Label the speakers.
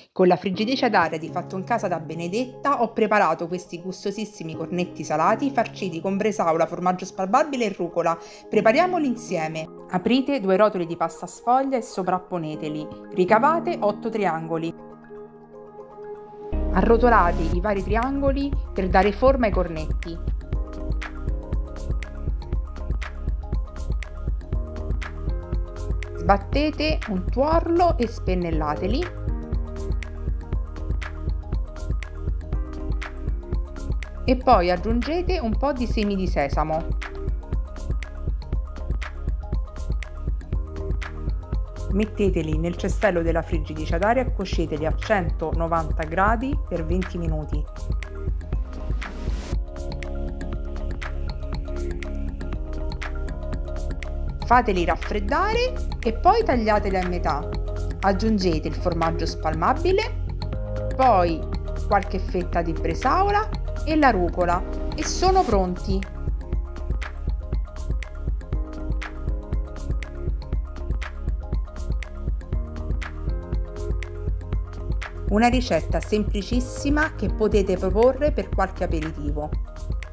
Speaker 1: Con la friggitrice ad aria di Fatto in Casa da Benedetta ho preparato questi gustosissimi cornetti salati farciti con bresaola, formaggio spalmabile e rucola. Prepariamoli insieme. Aprite 2 rotoli di pasta sfoglia e sovrapponeteli. Ricavate 8 triangoli. Arrotolate i vari triangoli per dare forma ai cornetti. Sbattete un tuorlo e spennellateli. E poi aggiungete un po' di semi di sesamo. Metteteli nel cestello della friggitrice ad aria e cuoceteli a 190 gradi per 20 minuti. Fateli raffreddare e poi tagliateli a metà. Aggiungete il formaggio spalmabile, poi qualche fetta di bresaola e la rucola e sono pronti. Una ricetta semplicissima che potete proporre per qualche aperitivo.